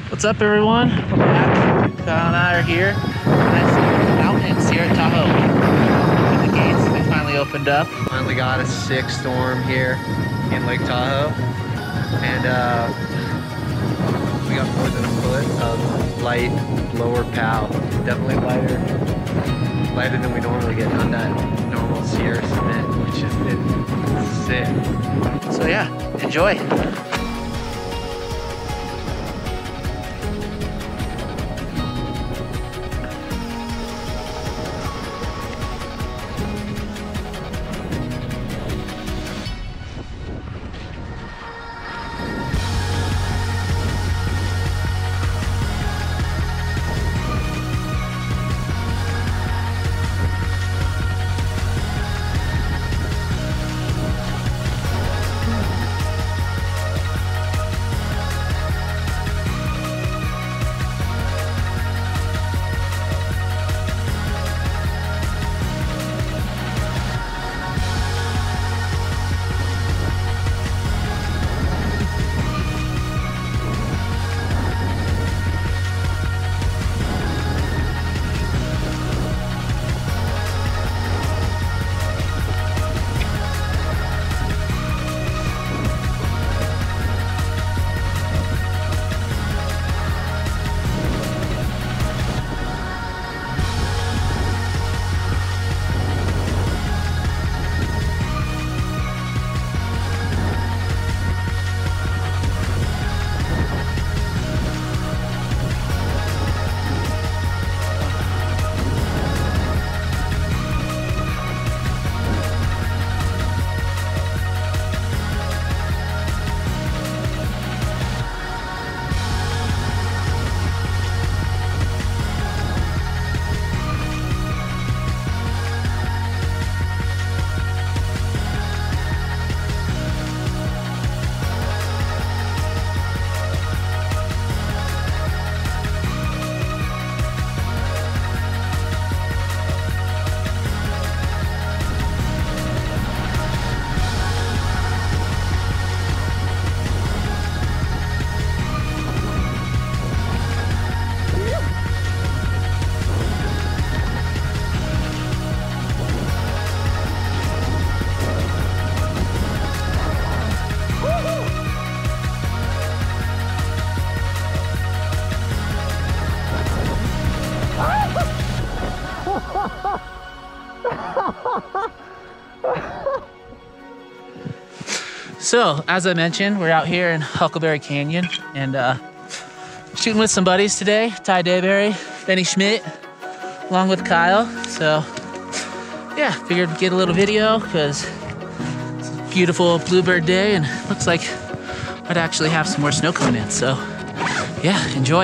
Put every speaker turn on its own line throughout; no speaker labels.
What's up, everyone? We're back. Kyle and I are here. Nice mountain in Sierra-at-Tahoe. And the gates, they finally opened up.
Finally got a sick storm here in Lake Tahoe. And we got more than a foot of light lower pow. Definitely lighter than we normally get on that normal Sierra Schmidt, which has been sick.
So yeah, enjoy. So, as I mentioned, we're out here in Huckleberry Canyon and shooting with some buddies today. Dayberry, Schmidt, along with Kyle. So, yeah, figured get a little video because it's a beautiful bluebird day and looks like might actually have some more snow coming in. So, yeah, enjoy.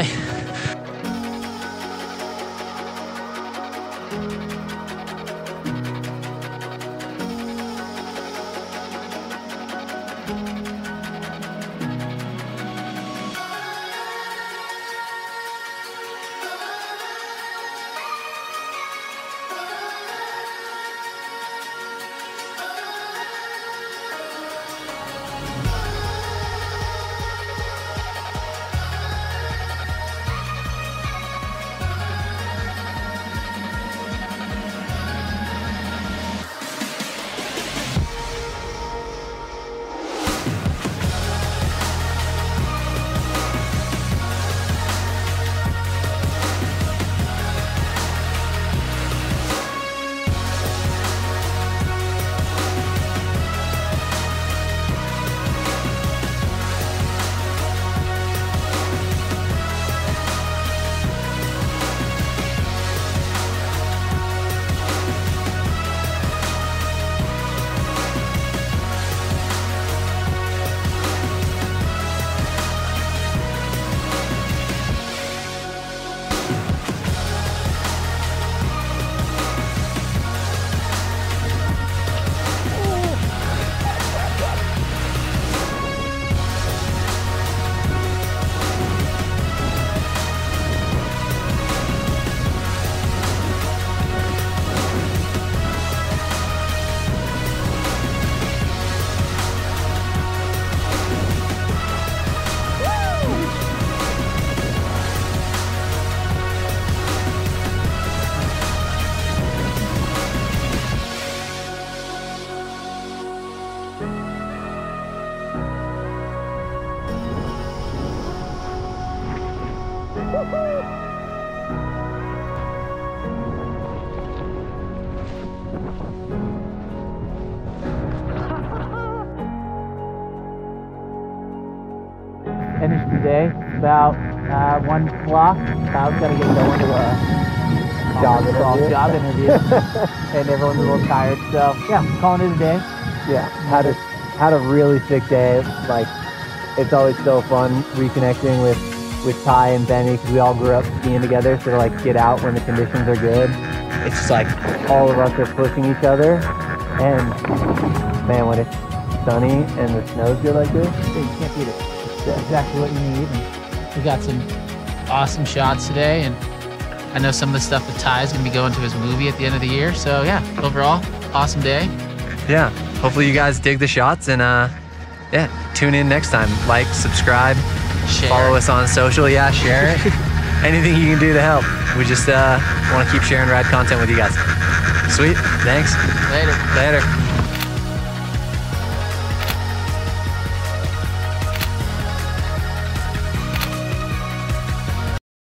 day. About 1 o'clock. Kyle's got to get going to a job interview. And everyone's a little tired. So yeah, calling it a day.
Yeah, had a really sick day. Like, it's always so fun reconnecting with Ty and Benny because we all grew up skiing together. So to like get out when the conditions are good, it's just like all of us are pushing each other. And man, when it's sunny and the snow's good like this,
you can't beat it. It's exactly what you need. And we got some awesome shots today, and I know some of the stuff with Ty is going to be going to his movie at the end of the year. So yeah, overall, awesome day.
Yeah, hopefully you guys dig the shots, and yeah, tune in next time. Like, subscribe,
Share.
Follow us on social. Yeah, share it. Anything you can do to help. We just want to keep sharing rad content with you guys. Sweet. Thanks.
Later.
Later.